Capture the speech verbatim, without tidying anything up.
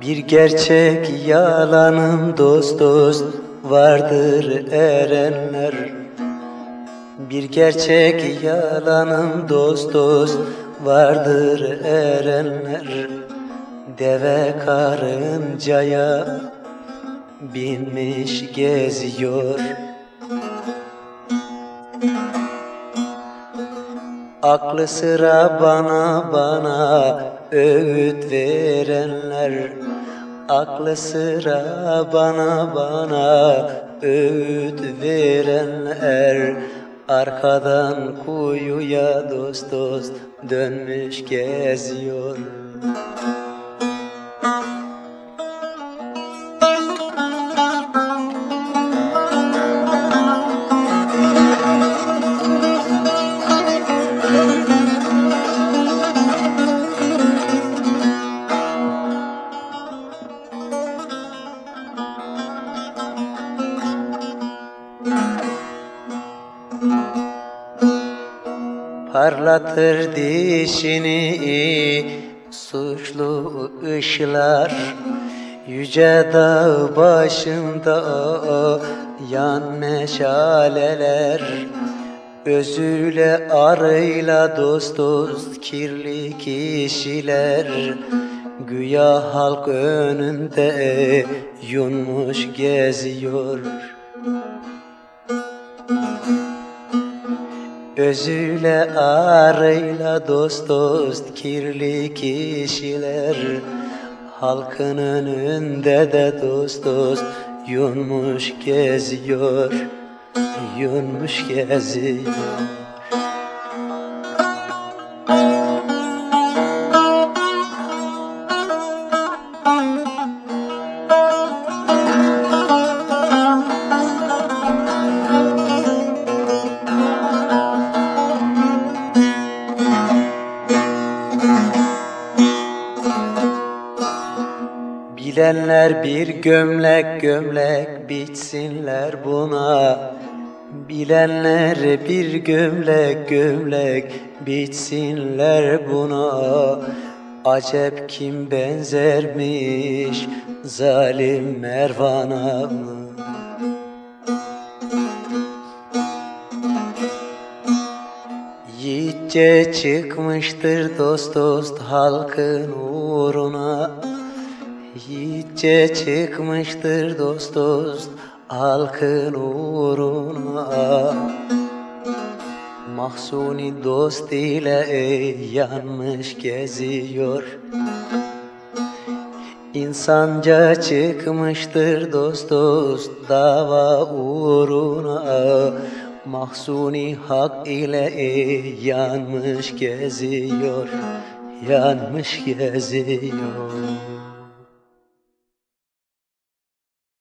Bir gerçek yalanım dost dost vardır erenler. Bir gerçek yalanım dost dost vardır erenler. Deve karıncaya binmiş geziyor. Aklı sıra bana bana öğüt verenler. Aklı sıra bana bana öğüt verenler. Arkadan kuyuya dost dost dönmüş geziyor. Parlatır dişini suçlu ışılar. Yüce dağ başında yan meşaleler. Özüyle arıyla dost dost kirli kişiler. Güya halk önünde yunmuş geziyor. Özüyle arıyla dost dost kirli kişiler. Halkın önünde de dost dost yunmuş geziyor. Yunmuş geziyor. Bilenler bir gömlek gömlek biçsinler buna. Bilenler bir gömlek gömlek biçsinler buna. Acep kim benzermiş zalim Mervan'a mı? Yiğitçe çıkmıştır dost dost halkın uğruna. Yiğitçe çıkmıştır dost dost halkın uğruna. Mahsuni dost ile yanmış geziyor. İnsanca çıkmıştır dost dost dava uğruna. Mahsuni hak ile yanmış geziyor. Yanmış geziyor.